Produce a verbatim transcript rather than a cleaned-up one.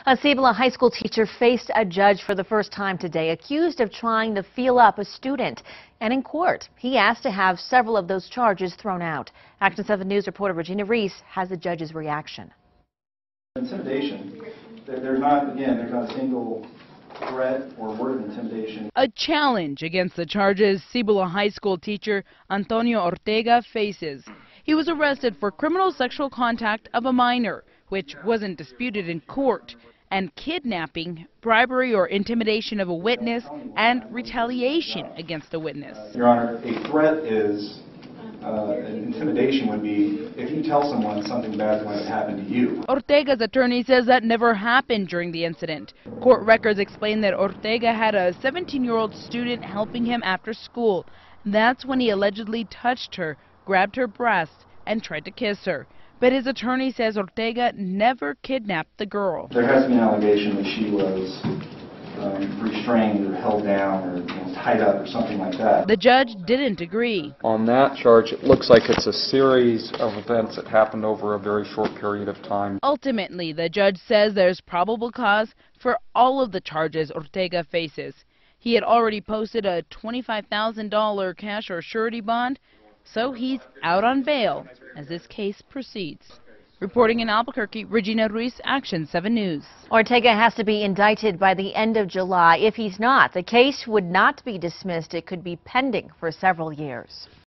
A Cibola High School teacher faced a judge for the first time today, accused of trying to feel up a student. And in court, he asked to have several of those charges thrown out. Action seven News reporter Regina Reese has the judge's reaction. Intimidation. There's not, again, there's not a single threat or word of intimidation. A challenge against the charges Cibola High School teacher Antonio Ortega faces. He was arrested for criminal sexual contact of a minor, which wasn't disputed in court, and kidnapping, bribery or intimidation of a witness, and retaliation against a witness. Your Honor, a threat is, uh, intimidation would be if you tell someone something bad is going to happen to you. Ortega's attorney says that never happened during the incident. Court records explain that Ortega had a seventeen-year-old student helping him after school. That's when he allegedly touched her, grabbed her breast, and tried to kiss her. But his attorney says Ortega never kidnapped the girl. There has to be an allegation that she was um, restrained or held down or you know, tied up or something like that. The judge didn't agree. On that charge, it looks like it's a series of events that happened over a very short period of time. Ultimately, the judge says there's probable cause for all of the charges Ortega faces. He had already posted a twenty-five thousand dollar cash or surety bond, so he's out on bail as this case proceeds. Reporting in Albuquerque, Regina Ruiz, Action seven News. Ortega has to be indicted by the end of July. If he's not, the case would not be dismissed. It could be pending for several years.